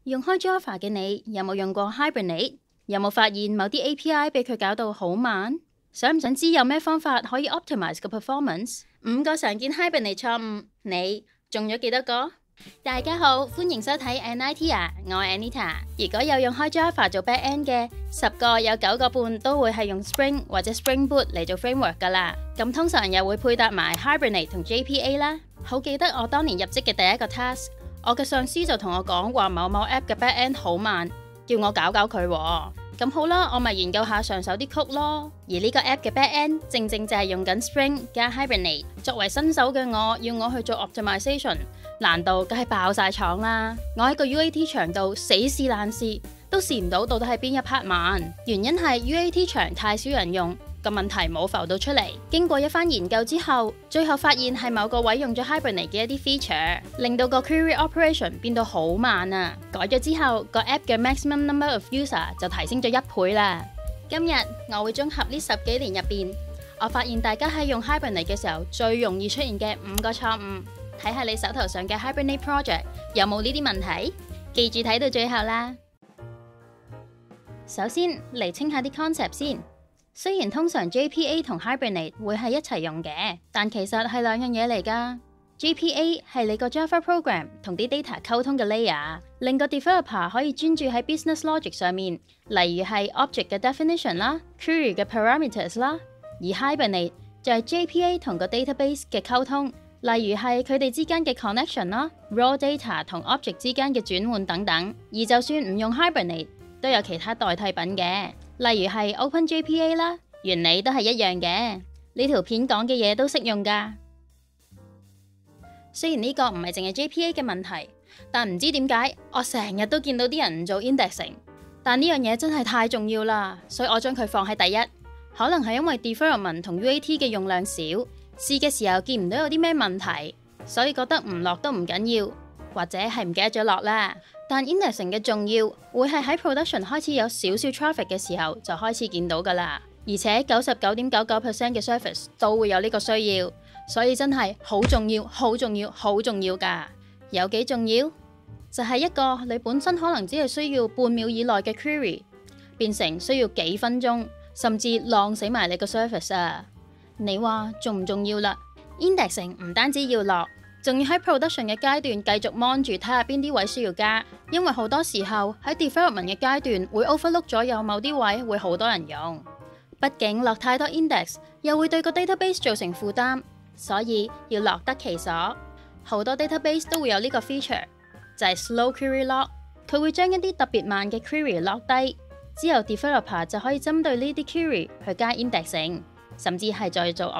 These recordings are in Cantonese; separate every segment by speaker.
Speaker 1: 用開 Java 嘅你有冇用過 Hibernate？ 有冇發現某啲 API 俾佢搞到好慢？想唔想知有咩方法可以 optimize 個 performance？ 5個常見 Hibernate 錯誤，你中咗幾多個？大家好，歡迎收睇 Anitea， 我係 Anita。如果有用開 Java 做 backend 嘅，10個有9個半都會係用 Spring 或者 Spring Boot 嚟做 framework 噶啦。咁通常又會配搭埋 Hibernate 同 JPA 啦。好記得我當年入職嘅第一個 task， 我嘅上司就同我講話某某 app 嘅 backend 好慢，叫我搞佢喎。咁好啦，我咪研究下上手啲 code 咯。而呢個 app 嘅 backend 正就係用緊 Spring 加 Hibernate。作為新手嘅我，要我去做 optimization， 難度梗係爆晒廠啦。我喺個 UAT 牆度死試爛試，都試唔到底係邊一 part 慢。原因係 UAT 牆太少人用，個問題冇浮到出嚟。經過一番研究之後，最後發現係某個位用咗 Hibernate 嘅一啲 feature， 令到個 query operation 變到好慢啊。改咗之後，個 app 嘅 maximum number of user 就提升咗1倍啦。今日我會綜合呢10幾年入邊，我發現大家喺用 Hibernate 嘅時候最容易出現嘅5個錯誤，睇下你手頭上嘅 Hibernate project 有冇呢啲問題？記住睇到最後啦。首先嚟清下啲 concept 先。雖然通常 JPA 同 Hibernate 會係一齊用嘅，但其實係兩樣嘢嚟㗎。JPA 係你個 Java program 同啲 data 溝通嘅 layer， 令個 developer 可以專注喺 business logic 上面，例如係 object 嘅 definition 啦、query 嘅 parameters 啦。而 Hibernate 就係 JPA 同個 database 嘅溝通，例如係佢哋之間嘅 connection 啦、raw data 同 object 之間嘅轉換等等。而就算唔用 Hibernate，都有其他代替品嘅。例如係 OpenJPA 啦，原理都係一樣嘅。呢條片講嘅嘢都適用㗎。雖然呢個唔係淨係 JPA 嘅問題，但唔知點解我成日都見到啲人唔做 indexing。但呢樣嘢真係太重要啦，所以我將佢放喺第一。可能係因為 development 同 UAT 嘅用量少，試嘅時候見唔到有啲咩問題，所以覺得唔落都唔緊要，或者係唔記得咗落啦。但 indexing 嘅重要會係喺 production 開始有少少 traffic 嘅時候就開始見到㗎啦，而且99.99% 嘅 service 都會有呢個需要，所以真係好重要、好重要、好重要㗎。有幾重要？就係一個你本身可能只係需要半秒以內嘅 query， 變成需要幾分鐘，甚至浪死埋你個 service 啊！你話重唔重要啦？ indexing 唔單止要落，仲要喺 production 嘅階段繼續 mon 住睇下邊啲位需要加，因為好多時候喺 development 嘅階段會 overlook 咗有某啲位會好多人用。畢竟落太多 index 又會對個 database 造成負擔，所以要落得其所。好多 database 都會有呢個 feature， 就係 slow query log， 佢會將一啲特別慢嘅 query log 低，之後 developer 就可以針對呢啲 query 去加 indexing， 甚至係再做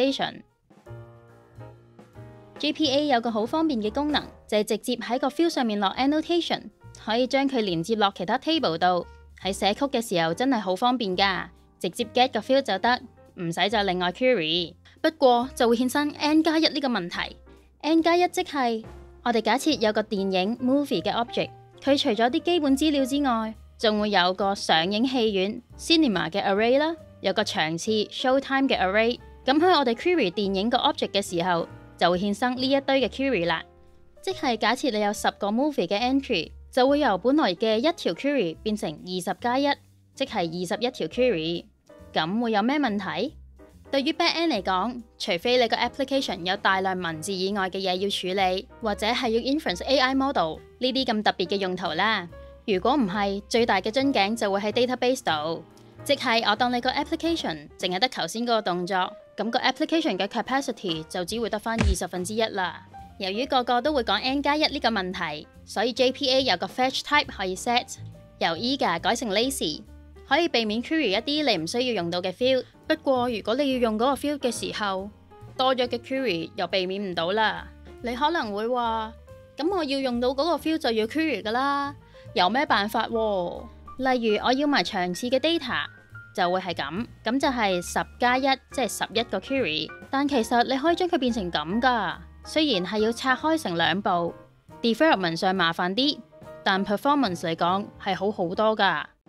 Speaker 1: optimization。JPA 有個好方便嘅功能，就係直接喺個 field 上面落 annotation， 可以將佢連接落其他 table 度。喺寫曲嘅時候真係好方便㗎，直接 get 個 field 就得，唔使再另外 query。不過就會衍生 N+1 呢個問題。N+1 即係我哋假設有個電影 movie 嘅 object， 佢除咗啲基本資料之外，仲會有個上映戲院 cinema 嘅 array 啦，有個場次 showtime 嘅 array。咁喺我哋 query 電影個 object 嘅時候，就會衍生呢一堆嘅 query 啦。即係假設你有10個 movie 嘅 entry， 就會由本來嘅1條 query 變成20+1，即係21條 query。咁會有咩問題？對於 backend 嚟講，除非你個 application 有大量文字以外嘅嘢要處理，或者係要 inference AI model 呢啲咁特別嘅用途啦。如果唔係，最大嘅樽頸就會喺 database 度，即係我當你個 application 淨係得頭先嗰個動作，咁個 application 嘅 capacity 就只會得返1/20啦。由於個個都會講 N+1 呢個問題，所以 JPA 有個 fetch type 可以 set， 由 eager 改成 lazy， 可以避免 query 一啲你唔需要用到嘅 field。不過如果你要用嗰個 field 嘅時候，多咗嘅 query 又避免唔到啦。你可能會話，咁我要用到嗰個 field 就要 query 㗎啦，有咩辦法喎？例如我要埋場次嘅 data，就會係咁就係10+1，即係11個 query。但其實你可以將佢變成咁㗎，雖然係要拆開成2步 ，development 上麻煩啲，但 performance 嚟講係好好多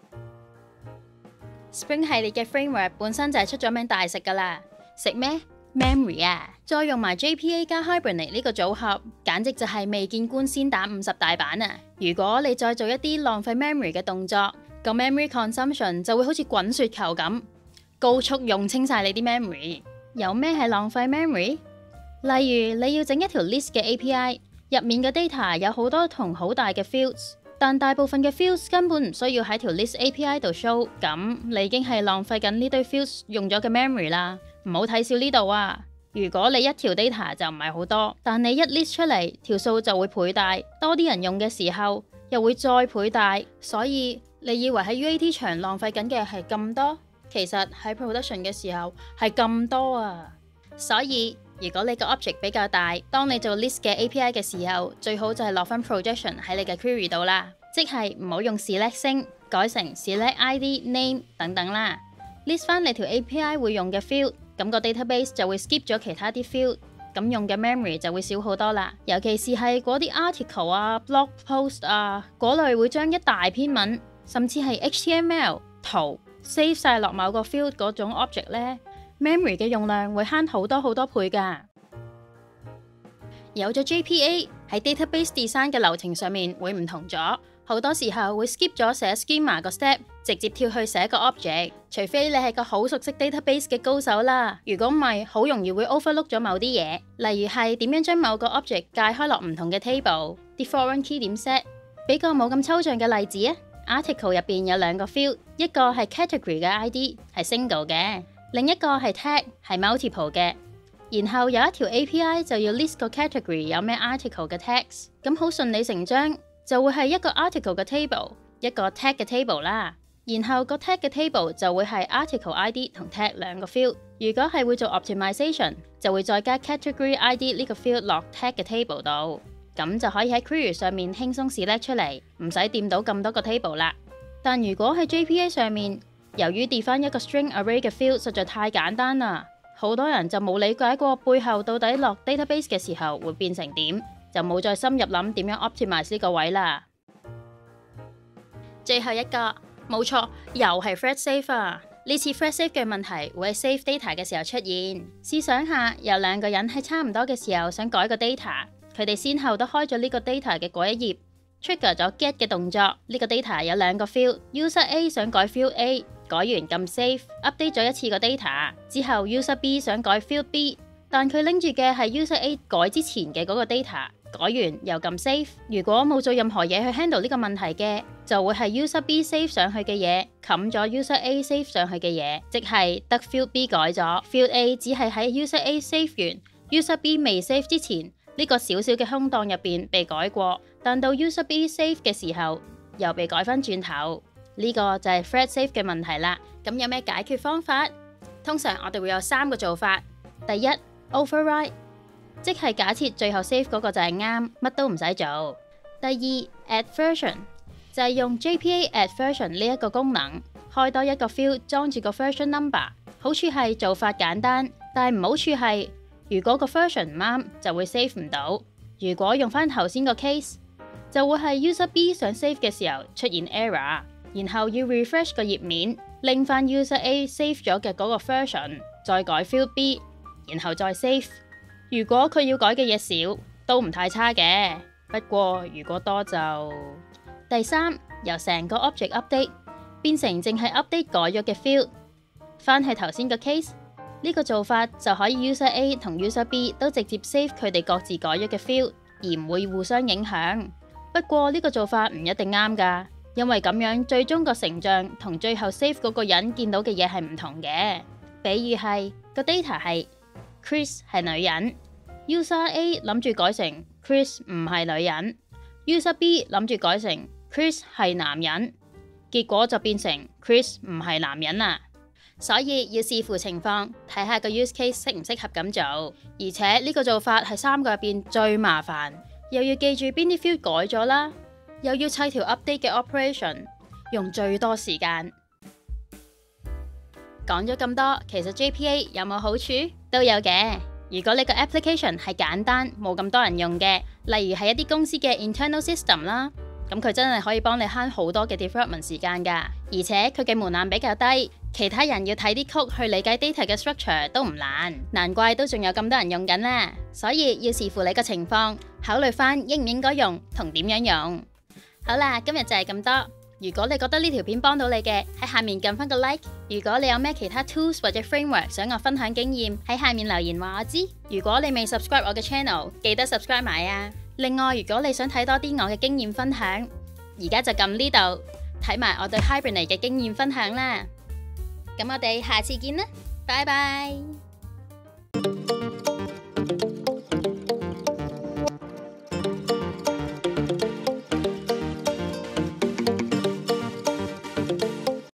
Speaker 1: 㗎。Spring 系列嘅 framework 本身就係出咗名大食㗎啦，食咩？ memory 啊，再用埋 JPA 加 Hibernate 呢個組合，簡直就係未見官先打50大板啊！如果你再做一啲浪費 memory 嘅動作，個 memory consumption 就會好似滾雪球咁，高速用清晒你啲 memory。有咩係浪費 memory？ 例如你要整一條 list 嘅 API， 入面嘅 data 有好多同好大嘅 fields， 但大部分嘅 fields 根本唔需要喺條 list API 度 show， 咁你已經係浪費緊呢堆 fields 用咗嘅 memory 啦。唔好睇少呢度啊！如果你一條 data 就唔係好多，但你一 list 出嚟條數就會倍大，多啲人用嘅時候又會再倍大，所以你以為喺 UAT 場浪費緊嘅係咁多，其實喺 production 嘅時候係咁多啊！所以如果你個 object 比較大，當你做 list 嘅 API 嘅時候，最好就係落翻 projection 喺你嘅 query 度啦，即係唔好用 select 星，改成 select ID name 等等啦。list 翻你條 API 會用嘅 field， 咁個 database 就會 skip 咗其他啲 field， 咁用嘅 memory 就會少好多啦。尤其是係嗰啲 article 啊、blog post 啊嗰類會將一大篇文，甚至係 HTML 圖 save 晒落某個 field 嗰種 object 呢， memory 嘅用量會慳好多好多倍㗎。有咗 JPA 喺 database design 嘅流程上面會唔同咗，好多時候會 skip 咗寫 schema 個 step， 直接跳去寫個 object， 除非你係個好熟悉 database 嘅高手啦。如果唔係，好容易會 overlook 咗某啲嘢，例如係點樣將某個 object 界開落唔同嘅 table， 啲 foreign key 點 set。比較冇咁抽象嘅例子啊 ，article 入邊有兩個 field， 一個係 category 嘅 ID 係 single 嘅，另一個係 tag 係 multiple 嘅。然後有一條 API 就要 list 個 category 有咩 article 嘅 tags， 咁好順理成章就會係一個 article 嘅 table， 一個 tag 嘅 table 啦。然後個 tag 嘅 table 就會係 article ID 同 tag 兩個 field。如果係會做 optimization， 就會再加 category ID 呢個 field 落 tag 嘅 table 度，咁就可以喺 query 上面輕鬆 select 出嚟，唔使掂到咁多個 table 啦。但如果喺 JPA 上面，由於 define 一個 string array 嘅 field 實在太簡單啦，好多人就冇理解過背後到底落 database 嘅時候會變成點，就冇再深入諗點樣 optimize 呢個位啦。最後一個，冇錯，又係 thread safe 啊！呢次 thread safe 嘅問題會喺 save data 嘅時候出現。試想下，有兩個人喺差唔多嘅時候想改個 data， 佢哋先後都開咗呢個 data 嘅嗰一頁 ，trigger 咗 get 嘅動作。呢個 data 有兩個 field，user A 想改 field A。改完撳 save，update 咗一次個 data 之後 ，user B 想改 field B， 但佢拎住嘅係 user A 改之前嘅嗰個 data， 改完又撳 save。如果冇做任何嘢去 handle 呢個問題嘅，就會係 user B save 上去嘅嘢冚咗 user A save 上去嘅嘢，即係得 field B 改咗 ，field A 只係喺 user A save 完 ，user B 未 save 之前呢個小小嘅空檔入邊被改過，但到 user B save 嘅時候又被改翻轉頭。呢個就係 thread safe 嘅問題啦。咁有咩解決方法？通常我哋會有3個做法。第一 override， 即係假設最後 save 嗰個就係啱，乜都唔使做。第二 add version， 就係用 JPA add version 呢一個功能，開多一個 field 裝住個 version number。好處係做法簡單，但係唔好處係如果個 version 唔啱就會 save 唔到。如果用翻頭先個 case， 就會係 user B 想 save 嘅時候出現 error。然後要 refresh 個頁面，拎翻 user A save 咗嘅嗰個 version， 再改 field B， 然後再 save。如果佢要改嘅嘢少，都唔太差嘅。不過如果多就……第三，由成個 object update 變成淨係 update 改咗嘅 field， 翻去頭先個 case， 呢個做法就可以 user A 同 user B 都直接 save 佢哋各自改咗嘅 field， 而唔會互相影響。不過呢個做法唔一定啱㗎。因為咁樣最終個成像同最後 save 嗰個人見到嘅嘢係唔同嘅。比如係個 data 係 Chris 係女人 ，user A 諗住改成 Chris 唔係女人 ，user B 諗住改成 Chris 係男人，結果就變成 Chris 唔係男人啦。所以要視乎情況，睇下個 use case 適唔適合咁做。而且呢個做法係3個入邊最麻煩，又要記住邊啲 field 改咗啦。又要砌條 update 嘅 operation， 用最多時間。講咗咁多，其實 JPA 有冇好處？都有嘅。如果你個 application 係簡單，冇咁多人用嘅，例如係一啲公司嘅 internal system 啦，咁佢真係可以幫你慳好多嘅 development 時間㗎。而且佢嘅門檻比較低， 其他人要睇啲 code 去理解 data 嘅 structure 都唔難，難怪都仲有咁多人用緊啦。所以要視乎你個情況，考慮翻應唔應該用同點樣用。好啦，今日就係咁多。如果你覺得呢條片幫到你嘅，喺下面撳翻個 like。如果你有咩其他 tools 或者 framework 想我分享經驗，喺下面留言話我知。如果你未 subscribe 我嘅 channel， 記得 subscribe 埋啊。另外，如果你想睇多啲我嘅經驗分享，而家就撳呢度睇埋我對 Hibernate 嘅經驗分享啦。咁我哋下次見啦，拜拜。